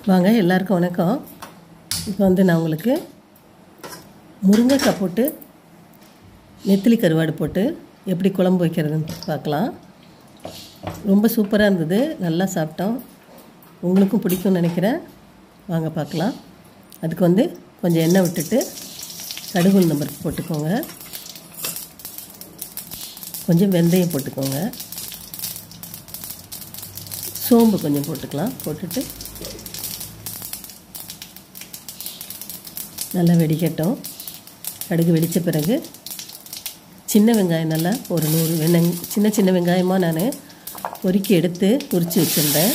வாங்க எல்லாருக்கும் வணக்கம். இப்போ நான் உங்களுக்கு முருங்கைக்காய் போட்டு நெத்திலி கருவாடு போட்டு எப்படி குழம்பு வைக்கிறதுன்னு பார்க்கலாம். ரொம்ப சூப்பராக இருந்தது, நல்லா சாப்பிட்டோம். உங்களுக்கும் பிடிக்கும்னு நினைக்கிறேன். வாங்க பார்க்கலாம். அதுக்கு கொஞ்சம் எண்ணெய் விட்டுட்டு கடுகு உளுந்தம் பருப்பு போட்டுக்கோங்க, கொஞ்சம் வெந்தயம் போட்டுக்கோங்க, சோம்பு கொஞ்சம் போட்டுக்கலாம். போட்டுட்டு நல்லா வெடிக்கட்டும். கடுகு வெடித்த பிறகு சின்ன வெங்காயம் நல்லா ஒரு 100 சின்ன வெங்காயமாக நான் பொறுக்கி எடுத்து உரித்து வச்சுருந்தேன்.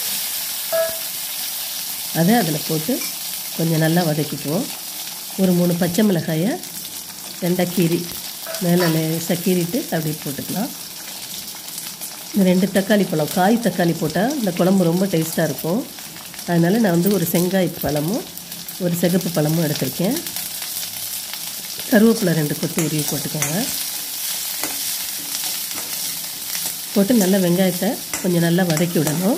அதை அதில் போட்டு கொஞ்சம் நல்லா வதக்கிக்குவோம். ஒரு 3 பச்சை மிளகாயை 2 கீரி மேலே லேசாக கீறிட்டு அப்படி போட்டுக்கலாம். இந்த 2 தக்காளி பழம், காய் தக்காளி போட்டால் இந்த குழம்பு ரொம்ப டேஸ்ட்டாக இருக்கும். அதனால் நான் ஒரு செங்காய் பழமும் ஒரு சிகப்பு பழமும் எடுத்திருக்கேன். கருவேப்பிலை 2 கொத்து உருவி போட்டுக்கோங்க. போட்டு நல்லா வெங்காயத்தை கொஞ்சம் நல்லா வதக்கி விடணும்.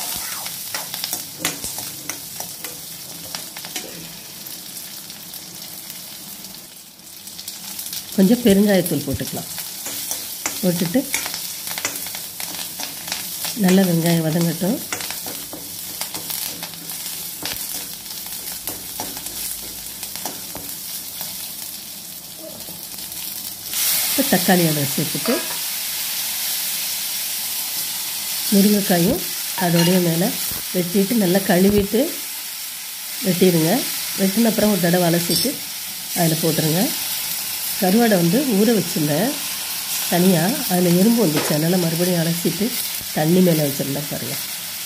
கொஞ்சம் பெருங்காயத்தூள் போட்டுக்கலாம். போட்டுட்டு நல்லா வெங்காயம் வதங்கட்டும். தக்காளி அதை சேர்த்துட்டு முருங்கைக்காயும் அதோடைய மேலே வெட்டிட்டு நல்லா கழுவிட்டு வெட்டிடுங்க. வெட்டின அப்புறம் ஒரு தடவை அலசிட்டு அதில் போட்டுருங்க. கருவாடை ஊற வச்சுருந்தேன் தனியாக, அதில் எறும்பு வந்துச்சு, அதனால் மறுபடியும் அலசிட்டு தண்ணி மேலே வச்சுருந்தேன் பாருங்கள்.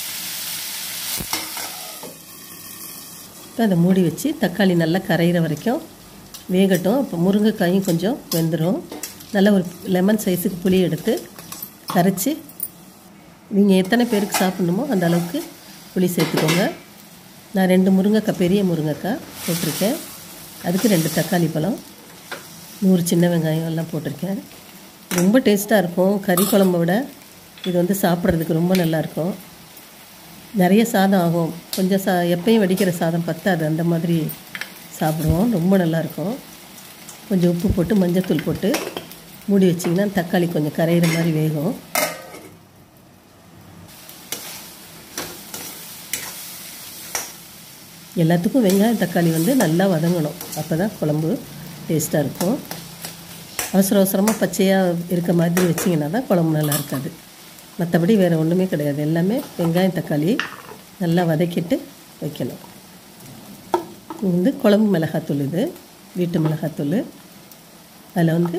இப்போ அதை மூடி வச்சு தக்காளி நல்லா கரையிற வரைக்கும் வேகட்டும். அப்போ முருங்கைக்காயும் கொஞ்சம் வெந்துடும். நல்லா ஒரு லெமன் சைஸுக்கு புளி எடுத்து கரைச்சி நீங்கள் எத்தனை பேருக்கு சாப்பிட்ணுமோ அந்த அளவுக்கு புளி சேர்த்துக்கோங்க. நான் 2 முருங்கைக்காய், பெரிய முருங்கைக்காய் போட்டிருக்கேன். அதுக்கு 2 தக்காளி பழம், 100 சின்ன வெங்காயம் எல்லாம் போட்டிருக்கேன். ரொம்ப டேஸ்ட்டாக இருக்கும். கறி குழம்பை விட இது சாப்பிட்றதுக்கு ரொம்ப நல்லாயிருக்கும். நிறைய சாதம் ஆகும். கொஞ்சம் எப்பயும் வடிக்கிற சாதம் பத்தாது, அந்த மாதிரி சாப்பிடுவோம். ரொம்ப நல்லாயிருக்கும். கொஞ்சம் உப்பு போட்டு மஞ்சத்தூள் போட்டு மூடி வச்சிங்கன்னா தக்காளி கொஞ்சம் கரையிற மாதிரி வேகும். எல்லாத்துக்கும் வெங்காயம் தக்காளி நல்லா வதங்கணும். அப்போ தான் குழம்பு டேஸ்ட்டாக இருக்கும். அவசரமாக பச்சையாக இருக்க மாதிரி வச்சிங்கன்னா தான் குழம்பு நல்லா இருக்காது. மற்றபடி வேறு ஒன்றுமே கிடையாது. எல்லாமே வெங்காயம் தக்காளி நல்லா வதக்கிட்டு வைக்கணும். குழம்பு மிளகாத்தூள், இது வீட்டு மிளகாத்தூள். அதில்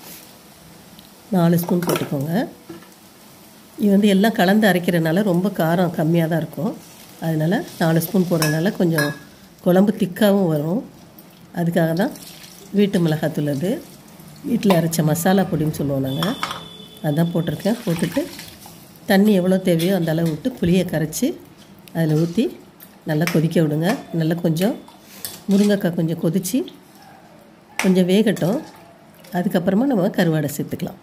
4 ஸ்பூன் போட்டுக்கோங்க. இது எல்லாம் கலந்து அரைக்கிறதுனால ரொம்ப காரம் கம்மியாக தான் இருக்கும். அதனால் 4 ஸ்பூன் போடுறதுனால கொஞ்சம் குழம்பு திக்காகவும் வரும். அதுக்காக தான் வீட்டு மிளகாத்தூள். அது வீட்டில் அரைச்ச மசாலா பொடின்னு சொல்லுவோம் நாங்கள், அதுதான் போட்டிருக்கேன். போட்டுட்டு தண்ணி எவ்வளோ தேவையோ அந்த அளவு விட்டு புளியை கரைச்சி அதில் ஊற்றி நல்லா கொதிக்க விடுங்க. நல்லா கொஞ்சம் முருங்கைக்காய் கொஞ்சம் கொதித்து கொஞ்சம் வேகட்டும். அதுக்கப்புறமா நம்ம கருவாடை சேர்த்துக்கலாம்.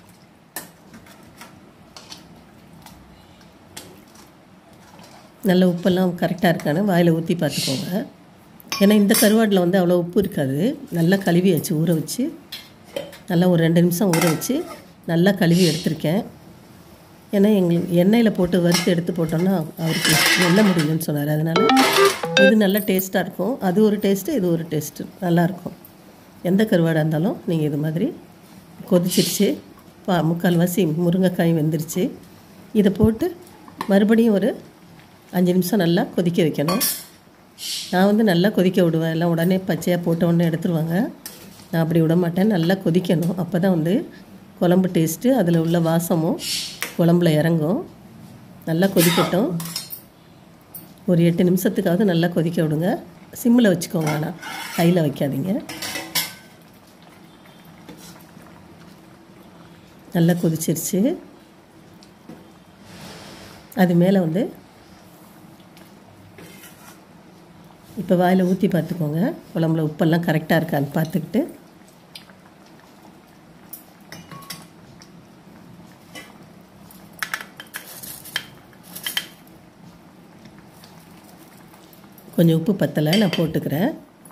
நல்ல உப்பெல்லாம் கரெக்டாக இருக்கான்னு வாயில் ஊற்றி பார்த்துக்கோங்க. ஏன்னா இந்த கருவாடில் அவ்வளோ உப்பு இருக்காது. நல்லா கழுவி வச்சு ஊற வச்சு நல்லா ஒரு 2 நிமிஷம் ஊற வச்சு நல்லா கழுவி எடுத்திருக்கேன். ஏன்னா எங்களுக்கு எண்ணெயில் போட்டு வறுத்து எடுத்து போட்டோன்னா அவருக்கு எண்ணெய் முடியலன்னு சொன்னார். அதனால் இது நல்லா டேஸ்ட்டாக இருக்கும். அது ஒரு டேஸ்ட்டு, இது ஒரு டேஸ்ட்டு, நல்லாயிருக்கும். எந்த கருவாடாக இருந்தாலும் நீங்கள் இது மாதிரி கொதிச்சிருச்சு, 3/4 முருங்கைக்காய் வெந்துருச்சு. இதை போட்டு மறுபடியும் ஒரு 5 நிமிஷம் நல்லா கொதிக்க வைக்கணும். நான் நல்லா கொதிக்க விடுவேன். எல்லாம் உடனே பச்சையாக போட்ட உடனே எடுத்துருவாங்க. நான் அப்படி விட மாட்டேன். நல்லா கொதிக்கணும். அப்போ தான் குழம்பு டேஸ்ட்டு, அதில் உள்ள வாசமும் குழம்புல இறங்கும். நல்லா கொதிக்கட்டும். ஒரு 8 நிமிஷத்துக்காவது நல்லா கொதிக்க விடுங்க. சிம்மில் வச்சுக்கோங்க, ஆனால் கையில் வைக்காதீங்க. நல்லா கொதிச்சிருச்சு. அது மேலே இப்போ வாயில் ஊற்றி பார்த்துக்கோங்க. குழம்புல உப்பெல்லாம் கரெக்டாக இருக்கான்னு பார்த்துக்கிட்டு கொஞ்சம் உப்பு பத்தலை, நான் போட்டுக்கிறேன்.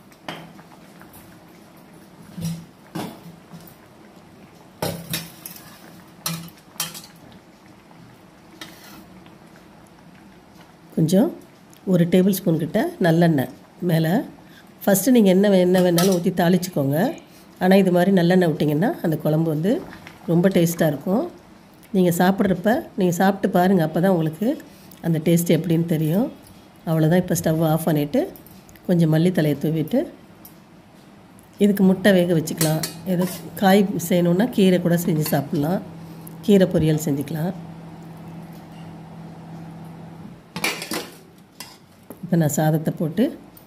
கொஞ்சம் ஒரு டேபிள் ஸ்பூன் கிட்ட நல்லெண்ணெய் மேலே. ஃபஸ்ட்டு நீங்கள் எண்ணெய் வேணாலும் ஊற்றி தாளிச்சிக்கோங்க. ஆனால் இது மாதிரி நல்லெண்ணெய் விட்டிங்கன்னா அந்த குழம்பு வந்து ரொம்ப டேஸ்ட்டாக இருக்கும். நீங்கள் சாப்பிட்றப்ப நீங்கள் சாப்பிட்டு பாருங்கள், அப்போ தான் உங்களுக்கு அந்த டேஸ்ட் எப்படின்னு தெரியும். அவ்வளோதான். இப்போ ஸ்டவ் ஆஃப் பண்ணிவிட்டு கொஞ்சம் மல்லித்தலையை தூவிட்டு இதுக்கு முட்டை வேக வச்சுக்கலாம். ஏதோ காய் செய்யணுன்னா கீரை கூட செஞ்சு சாப்பிட்லாம், கீரை பொரியல் செஞ்சுக்கலாம். இப்போ நான் சாதத்தை போட்டு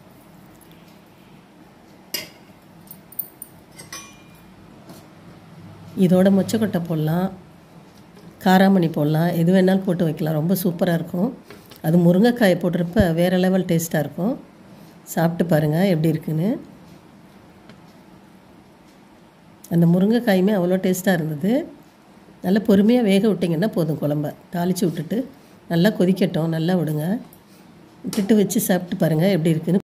இதோட மொச்சக்கொட்டை போடலாம், காராமணி போடலாம், எது வேணாலும் போட்டு வைக்கலாம். ரொம்ப சூப்பராக இருக்கும். அது முருங்கைக்காயை போடுறப்ப வேறு லெவல் டேஸ்ட்டாக இருக்கும். சாப்பிட்டு பாருங்கள் எப்படி இருக்குன்னு. அந்த முருங்கைக்காயுமே அவ்வளோ டேஸ்ட்டாக இருந்தது. நல்லா பொறுமையாக வேக விட்டிங்கன்னா போதும். குழம்ப தாளித்து விட்டுட்டு நல்லா கொதிக்கட்டும், நல்லா விடுங்க. விட்டுட்டு வச்சு சாப்பிட்டு பாருங்கள் எப்படி இருக்குன்னு.